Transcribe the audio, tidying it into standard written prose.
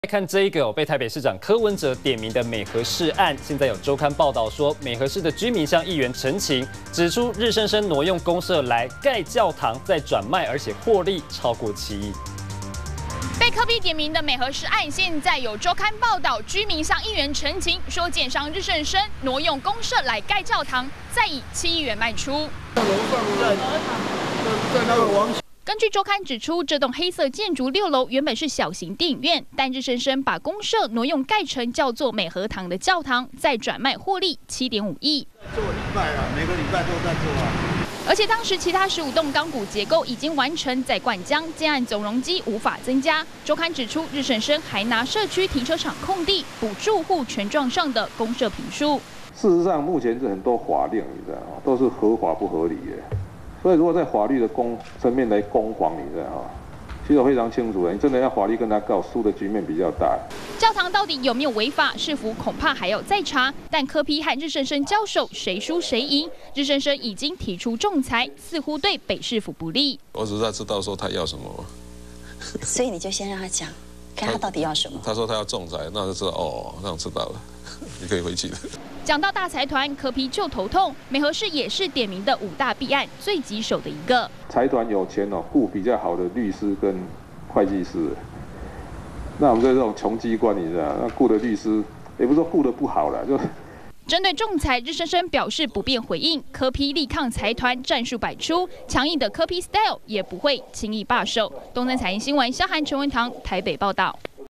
看这一个被台北市长柯文哲点名的美和市案，现在有周刊报道说，美和市的居民向议员陈情，指出日升生挪用公社来盖教堂，再转卖，而且获利超过7亿。 被柯 P 点名的美和市案，现在有周刊报道，居民向议员陈情，说建商日盛生挪用公社来盖教堂，再以7亿元卖出。 楼上在那个王。 根据周刊指出，这栋黑色建筑6楼原本是小型电影院，但日升生把公社挪用盖成叫做美和堂的教堂，再转卖获利7.5亿。 做礼拜啊，每个礼拜都在做啊。 而且当时其他15栋钢骨结构已经完成，在灌浆，建案总容积无法增加。周刊指出，日升生还拿社区停车场空地补住户权状上的公社坪数。 事实上，目前是很多法令，你知道吗？都是合法不合理的。所以，如果在法律的层面来攻防，你知道吗？其实非常清楚的，你真的要法律跟他告，输的局面比较大。 教堂到底有没有违法？是否恐怕还要再查。但柯 P 和日升生交手，谁输谁赢？日升生已经提出仲裁，似乎对北市府不利。 我只是在知道说他要什么， 所以你就先让他讲，看他到底要什么。 他说他要仲裁，那就知道哦，那我知道了，你可以回去了。 讲到大财团，柯 P 就头痛。美和市也是点名的5大弊案最棘手的一个。 财团有钱哦，雇比较好的律师跟会计师。 那我们在这种穷机关，你知道，那雇的律师也不是说雇的不好了，就。 针对仲裁，日升生表示不便回应。柯 P 力抗财团战术百出，强硬的柯 P style 也不会轻易罢手。东森财经新闻，萧涵、陈文堂台北报道。